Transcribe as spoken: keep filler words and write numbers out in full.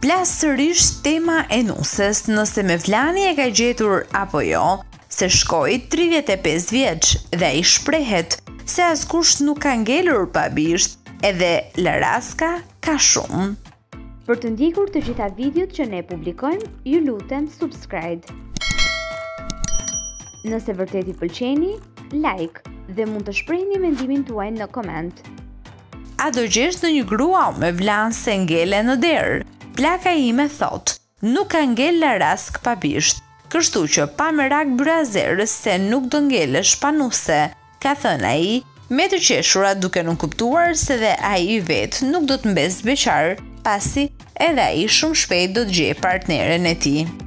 Plas sërish tema e nuses, nëse Mevlani e ka gjetur apo jo, se shkoi tridhjetë e pesë vjeç dhe ai shprehet se askush nuk ka ngelur pa bisht, edhe laraska ka shumë. Për të ndjekur të gjitha videot që ne publikojmë, ju lutem subscribe. Nëse vërtet i pëlqeni, like dhe mund të shprehni mendimin tuaj në koment. A do gjesh në një grua o Mevlan se ngele në derë? Plaka ime thot, nuk ka ngel larask pa bisht, kështu që pa merak byrazerës se nuk do ngelesh pa nuse, ka thënë ai, me të qeshura duke nuk kuptuar se dhe ai vetë nuk do të mbes beqar, pasi edhe ai shumë shpejt do të gjejë partneren e tij.